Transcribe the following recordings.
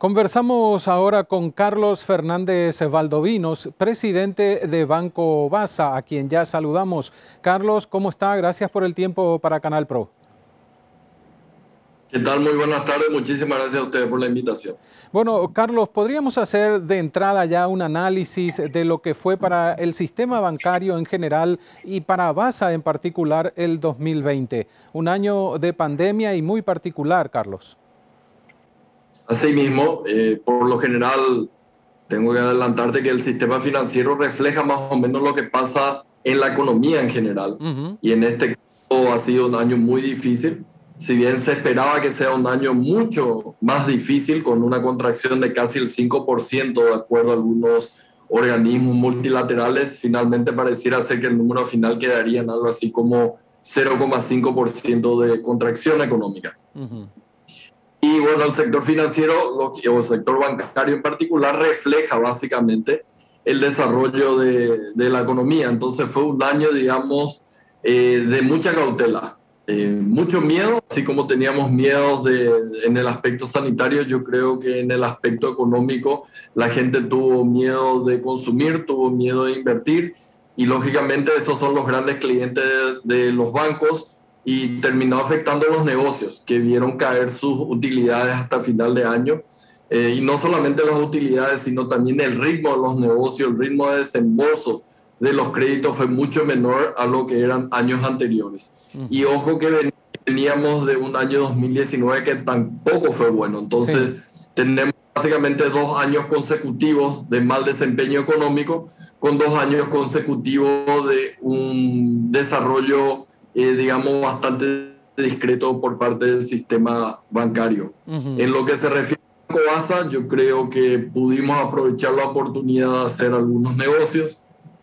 Conversamos ahora con Carlos Fernández Valdovinos, presidente de Banco Basa, a quien ya saludamos. Carlos, ¿cómo está? Gracias por el tiempo para Canal Pro. ¿Qué tal? Muy buenas tardes. Muchísimas gracias a ustedes por la invitación. Bueno, Carlos, ¿podríamos hacer de entrada ya un análisis de lo que fue para el sistema bancario en general y para Basa en particular el 2020? Un año de pandemia y muy particular, Carlos. Asimismo, por lo general, tengo que adelantarte que el sistema financiero refleja más o menos lo que pasa en la economía en general. Y en este caso ha sido un año muy difícil. Si bien se esperaba que sea un año mucho más difícil, con una contracción de casi el 5%, de acuerdo a algunos organismos multilaterales, finalmente pareciera ser que el número final quedaría en algo así como 0,5% de contracción económica. Y bueno, el sector financiero o el sector bancario en particular refleja básicamente el desarrollo de la economía. Entonces fue un año, digamos, de mucha cautela, mucho miedo, así como teníamos miedos en el aspecto sanitario. Yo creo que en el aspecto económico la gente tuvo miedo de consumir, tuvo miedo de invertir, y lógicamente esos son los grandes clientes de los bancos, y terminó afectando los negocios, que vieron caer sus utilidades hasta final de año. Y no solamente las utilidades, sino también el ritmo de los negocios, el ritmo de desembolso de los créditos fue mucho menor a lo que eran años anteriores. Y ojo que veníamos de un año 2019 que tampoco fue bueno. Entonces, tenemos básicamente 2 años consecutivos de mal desempeño económico, con 2 años consecutivos de un desarrollo digamos, bastante discreto por parte del sistema bancario. En lo que se refiere a Banco Basa, yo creo que pudimos aprovechar la oportunidad de hacer algunos negocios.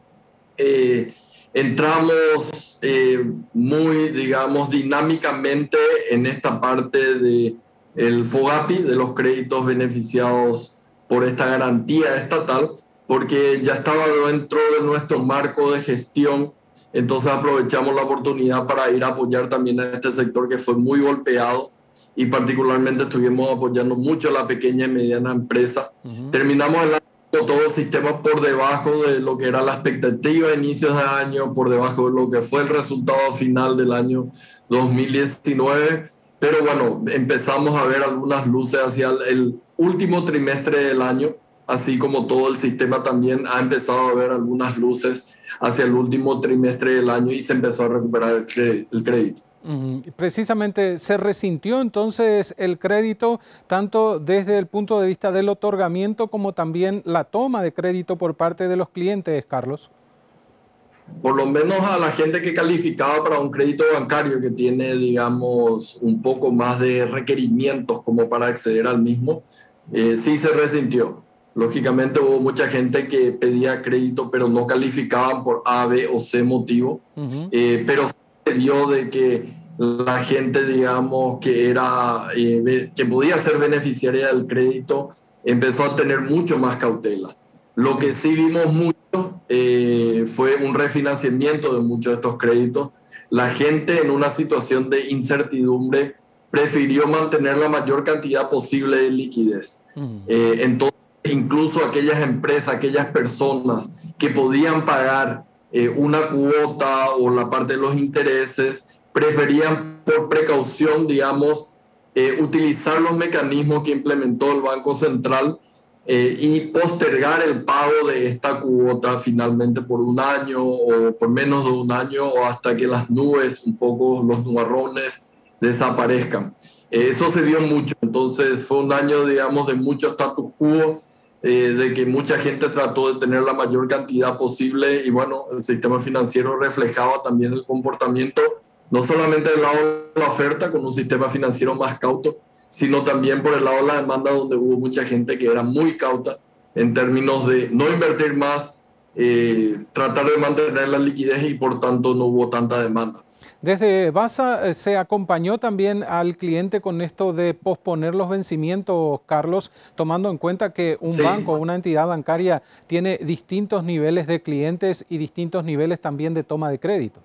Entramos muy, digamos, dinámicamente en esta parte del FOGAPI, de los créditos beneficiados por esta garantía estatal, porque ya estaba dentro de nuestro marco de gestión. Entonces aprovechamos la oportunidad para ir a apoyar también a este sector que fue muy golpeado, y particularmente estuvimos apoyando mucho a la pequeña y mediana empresa. Terminamos el año con todo el sistema por debajo de lo que era la expectativa de inicios de año, por debajo de lo que fue el resultado final del año 2019. Pero bueno, empezamos a ver algunas luces hacia el último trimestre del año, así como todo el sistema también ha empezado a ver algunas luces hacia el último trimestre del año, y se empezó a recuperar el crédito. Precisamente, ¿se resintió entonces el crédito tanto desde el punto de vista del otorgamiento como también la toma de crédito por parte de los clientes, Carlos? Por lo menos a la gente que calificaba para un crédito bancario que tiene, digamos, un poco más de requerimientos como para acceder al mismo, sí se resintió. Lógicamente hubo mucha gente que pedía crédito pero no calificaban por A, B o C motivo, pero se vio de que la gente, digamos, que podía ser beneficiaria del crédito, empezó a tener mucho más cautela. Lo que sí vimos mucho fue un refinanciamiento de muchos de estos créditos. La gente, en una situación de incertidumbre, prefirió mantener la mayor cantidad posible de liquidez. Entonces, incluso aquellas empresas, aquellas personas que podían pagar una cuota o la parte de los intereses, preferían por precaución, digamos, utilizar los mecanismos que implementó el Banco Central, y postergar el pago de esta cuota finalmente por un año o por menos de un año, o hasta que las nubes, un poco los nubarrones, desaparezcan. Eso se vio mucho. Entonces fue un año, digamos, de mucho status quo, de que mucha gente trató de tener la mayor cantidad posible, y bueno, el sistema financiero reflejaba también el comportamiento, no solamente del lado de la oferta, con un sistema financiero más cauto, sino también por el lado de la demanda, donde hubo mucha gente que era muy cauta en términos de no invertir más, tratar de mantener la liquidez, y por tanto no hubo tanta demanda. Desde Basa se acompañó también al cliente con esto de posponer los vencimientos, Carlos, tomando en cuenta que un banco, una entidad bancaria, tiene distintos niveles de clientes y distintos niveles también de toma de crédito.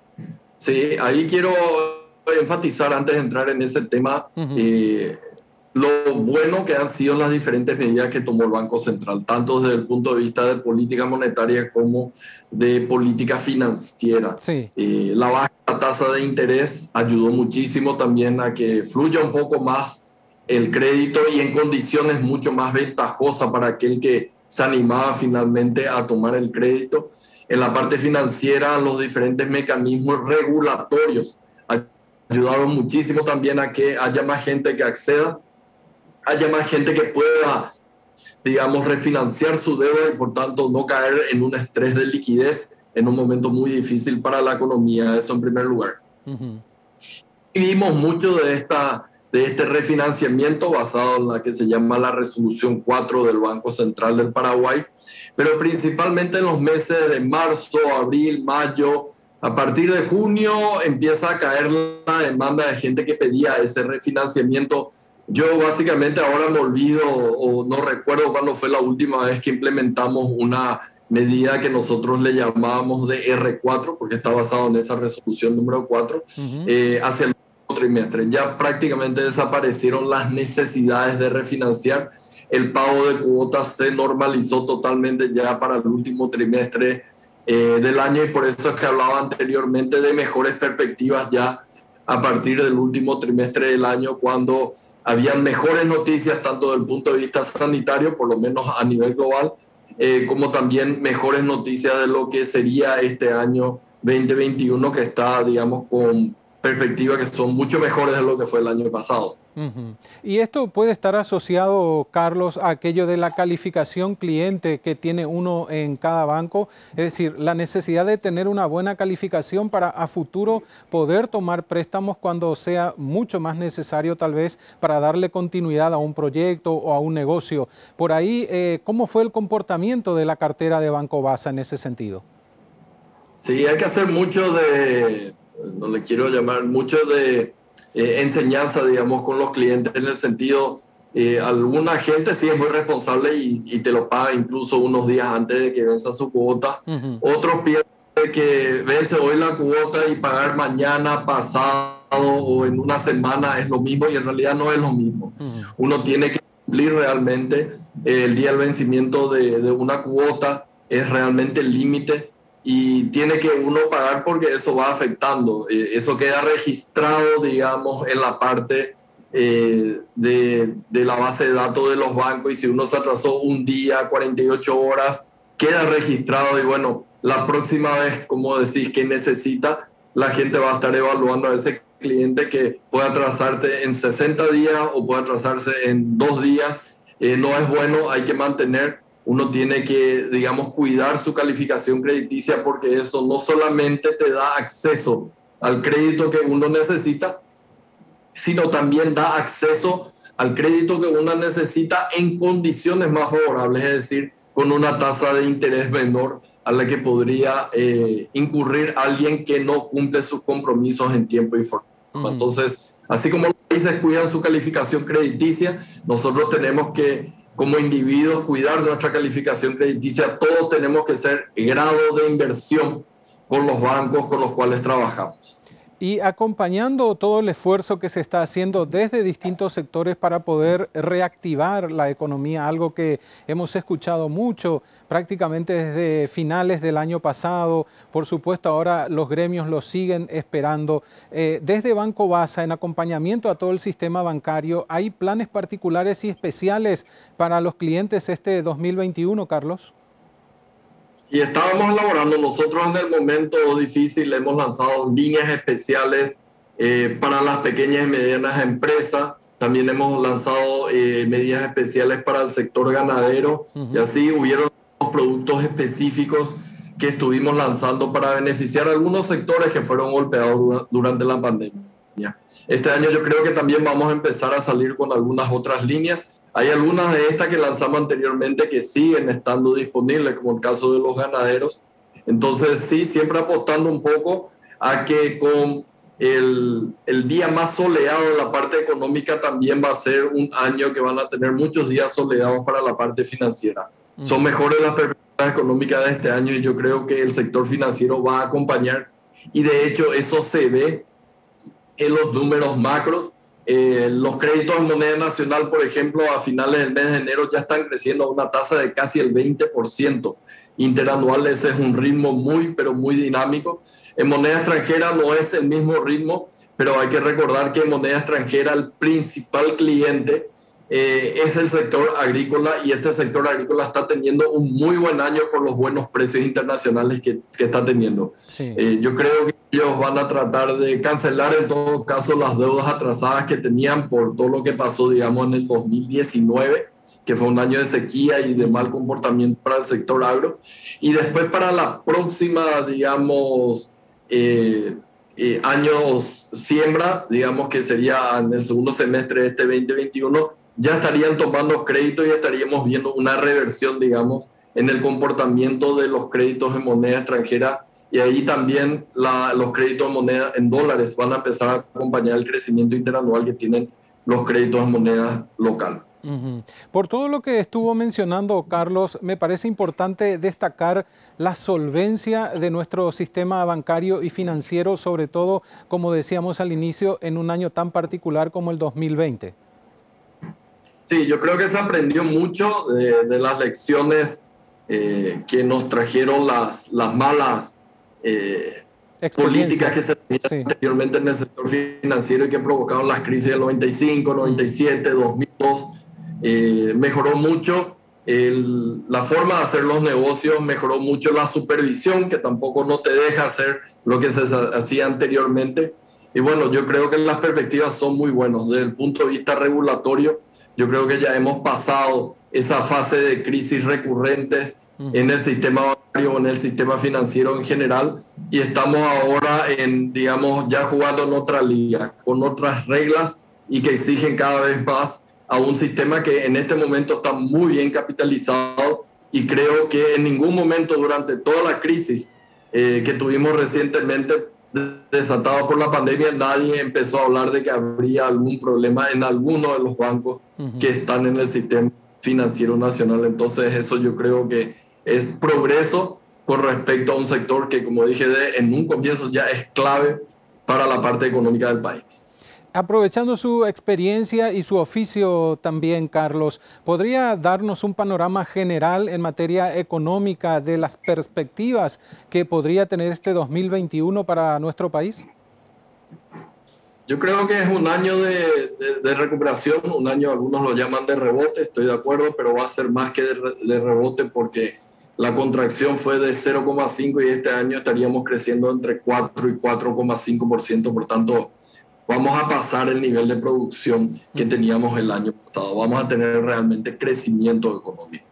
Sí, ahí quiero enfatizar, antes de entrar en ese tema, lo bueno que han sido las diferentes medidas que tomó el Banco Central, tanto desde el punto de vista de política monetaria como de política financiera. Sí. La baja tasa de interés ayudó muchísimo también a que fluya un poco más el crédito y en condiciones mucho más ventajosas para aquel que se animaba finalmente a tomar el crédito. En la parte financiera, los diferentes mecanismos regulatorios ayudaron muchísimo también a que haya más gente que acceda, haya más gente que pueda, digamos, refinanciar su deuda y por tanto no caer en un estrés de liquidez en un momento muy difícil para la economía. Eso en primer lugar. Y vimos mucho de este refinanciamiento basado en la que se llama la resolución 4 del Banco Central del Paraguay, pero principalmente en los meses de marzo, abril, mayo. A partir de junio empieza a caer la demanda de gente que pedía ese refinanciamiento. Yo básicamente ahora me olvido o no recuerdo cuándo fue la última vez que implementamos una medida que nosotros le llamábamos de R4, porque está basado en esa resolución número 4, hacia el último trimestre. Ya prácticamente desaparecieron las necesidades de refinanciar. El pago de cuotas se normalizó totalmente ya para el último trimestre del año y por eso es que hablaba anteriormente de mejores perspectivas ya a partir del último trimestre del año, cuando habían mejores noticias tanto desde el punto de vista sanitario, por lo menos a nivel global, como también mejores noticias de lo que sería este año 2021, que está, digamos, con perspectivas que son mucho mejores de lo que fue el año pasado. Y esto puede estar asociado, Carlos, a aquello de la calificación cliente que tiene uno en cada banco, es decir, la necesidad de tener una buena calificación para a futuro poder tomar préstamos cuando sea mucho más necesario tal vez para darle continuidad a un proyecto o a un negocio. Por ahí, ¿cómo fue el comportamiento de la cartera de Banco Basa en ese sentido? Sí, hay que hacer mucho de, no le quiero llamar, mucho de enseñanza, digamos, con los clientes, en el sentido, alguna gente sí es muy responsable y te lo paga incluso unos días antes de que venza su cuota. Otros piensan que vence hoy la cuota y pagar mañana, pasado o en una semana es lo mismo, y en realidad no es lo mismo. Uno tiene que cumplir realmente el día del vencimiento de una cuota, es realmente el límite. Y tiene que uno pagar porque eso va afectando. Eso queda registrado, digamos, en la parte de la base de datos de los bancos. Y si uno se atrasó un día, 48 horas, queda registrado. Y bueno, la próxima vez, como decís, que necesita, la gente va a estar evaluando a ese cliente que puede atrasarte en 60 días o puede atrasarse en 2 días. No es bueno, hay que mantener. Uno tiene que, digamos, cuidar su calificación crediticia, porque eso no solamente te da acceso al crédito que uno necesita, sino también da acceso al crédito que uno necesita en condiciones más favorables, es decir, con una tasa de interés menor a la que podría incurrir alguien que no cumple sus compromisos en tiempo y forma. Entonces, así como los países cuidan su calificación crediticia, nosotros tenemos que, como individuos, cuidar nuestra calificación crediticia. Todos tenemos que ser grado de inversión con los bancos con los cuales trabajamos. Y acompañando todo el esfuerzo que se está haciendo desde distintos sectores para poder reactivar la economía, algo que hemos escuchado mucho prácticamente desde finales del año pasado. Por supuesto, ahora los gremios lo siguen esperando. Desde Banco Basa, en acompañamiento a todo el sistema bancario, ¿hay planes particulares y especiales para los clientes este 2021, Carlos? Y estábamos elaborando, nosotros en el momento difícil hemos lanzado líneas especiales para las pequeñas y medianas empresas. También hemos lanzado medidas especiales para el sector ganadero. Y así hubieron productos específicos que estuvimos lanzando para beneficiar a algunos sectores que fueron golpeados durante la pandemia. Este año yo creo que también vamos a empezar a salir con algunas otras líneas. Hay algunas de estas que lanzamos anteriormente que siguen estando disponibles, como el caso de los ganaderos. Entonces, sí, siempre apostando un poco a que con el día más soleado de la parte económica también va a ser un año que van a tener muchos días soleados para la parte financiera. Son mejores las perspectivas económicas de este año y yo creo que el sector financiero va a acompañar. Y de hecho, eso se ve en los números macros. Los créditos en moneda nacional, por ejemplo, a finales del mes de enero ya están creciendo a una tasa de casi el 20% interanual. Ese es un ritmo muy, pero muy dinámico. En moneda extranjera no es el mismo ritmo, pero hay que recordar que en moneda extranjera el principal cliente es el sector agrícola, y este sector agrícola está teniendo un muy buen año por los buenos precios internacionales que está teniendo. Sí. Yo creo que ellos van a tratar de cancelar en todo caso las deudas atrasadas que tenían por todo lo que pasó, digamos, en el 2019, que fue un año de sequía y de mal comportamiento para el sector agro. Y después para la próxima, digamos, años siembra, digamos que sería en el segundo semestre de este 2021, ya estarían tomando créditos y estaríamos viendo una reversión, digamos, en el comportamiento de los créditos en moneda extranjera, y ahí también los créditos en moneda en dólares van a empezar a acompañar el crecimiento interanual que tienen los créditos en moneda local. Por todo lo que estuvo mencionando Carlos, me parece importante destacar la solvencia de nuestro sistema bancario y financiero, sobre todo, como decíamos al inicio, en un año tan particular como el 2020. Sí, yo creo que se aprendió mucho de las lecciones que nos trajeron las malas políticas que se tenían anteriormente en el sector financiero y que provocaron las crisis del 95, 97, 2002. Mejoró mucho la forma de hacer los negocios, mejoró mucho la supervisión, que tampoco no te deja hacer lo que se hacía anteriormente. Y bueno, yo creo que las perspectivas son muy buenas. Desde el punto de vista regulatorio, yo creo que ya hemos pasado esa fase de crisis recurrentes en el sistema bancario, en el sistema financiero en general, y estamos ahora digamos, ya jugando en otra liga, con otras reglas y que exigen cada vez más a un sistema que en este momento está muy bien capitalizado, y creo que en ningún momento durante toda la crisis que tuvimos recientemente desatado por la pandemia, nadie empezó a hablar de que habría algún problema en alguno de los bancos que están en el sistema financiero nacional. Entonces eso yo creo que es progreso con respecto a un sector que, como dije en un comienzo, ya es clave para la parte económica del país. Aprovechando su experiencia y su oficio también, Carlos, ¿podría darnos un panorama general en materia económica de las perspectivas que podría tener este 2021 para nuestro país? Yo creo que es un año de recuperación, un año, algunos lo llaman de rebote, estoy de acuerdo, pero va a ser más que de rebote, porque la contracción fue de 0,5 y este año estaríamos creciendo entre 4 y 4,5%, por tanto vamos a pasar el nivel de producción que teníamos el año pasado. Vamos a tener realmente crecimiento económico.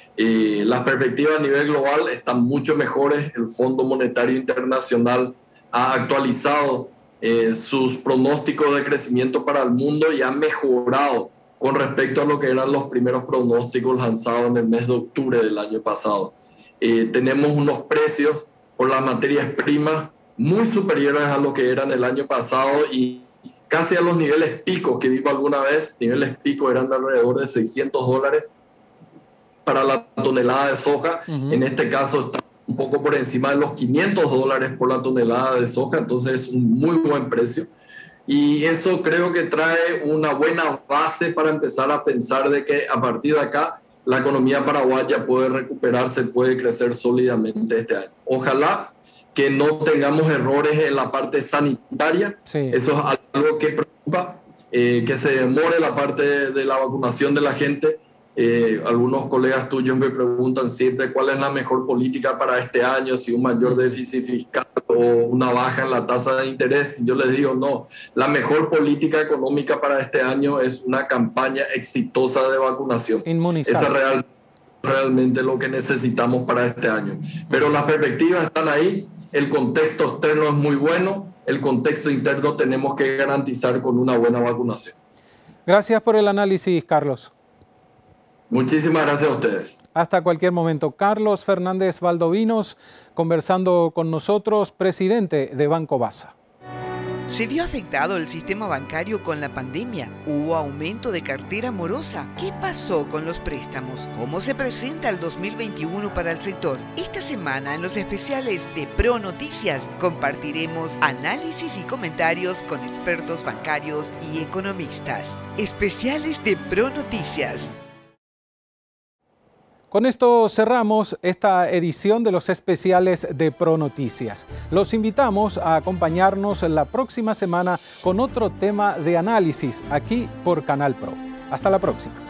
Las perspectivas a nivel global están mucho mejores. El Fondo Monetario Internacional ha actualizado sus pronósticos de crecimiento para el mundo y ha mejorado con respecto a lo que eran los primeros pronósticos lanzados en el mes de octubre del año pasado. Tenemos unos precios por las materias primas muy superiores a lo que eran el año pasado y casi a los niveles pico que vimos alguna vez. Niveles pico eran de alrededor de $600 para la tonelada de soja. En este caso está un poco por encima de los $500 por la tonelada de soja, entonces es un muy buen precio. Y eso creo que trae una buena base para empezar a pensar de que a partir de acá la economía paraguaya puede recuperarse, puede crecer sólidamente este año. Ojalá que no tengamos errores en la parte sanitaria. Sí. Eso es algo que preocupa, que se demore la parte de la vacunación de la gente. Algunos colegas tuyos me preguntan siempre cuál es la mejor política para este año, si un mayor déficit fiscal o una baja en la tasa de interés. Yo les digo, no, la mejor política económica para este año es una campaña exitosa de vacunación. Inmunizar. Esa es realmente lo que necesitamos para este año. Pero las perspectivas están ahí, el contexto externo es muy bueno, el contexto interno tenemos que garantizar con una buena vacunación. Gracias por el análisis, Carlos. Muchísimas gracias a ustedes. Hasta cualquier momento. Carlos Fernández Valdovinos conversando con nosotros, presidente de Banco Basa. ¿Se vio afectado el sistema bancario con la pandemia? ¿Hubo aumento de cartera morosa? ¿Qué pasó con los préstamos? ¿Cómo se presenta el 2021 para el sector? Esta semana en los especiales de Pro Noticias compartiremos análisis y comentarios con expertos bancarios y economistas. Especiales de Pro Noticias. Con esto cerramos esta edición de los especiales de Pro Noticias. Los invitamos a acompañarnos la próxima semana con otro tema de análisis aquí por Canal Pro. Hasta la próxima.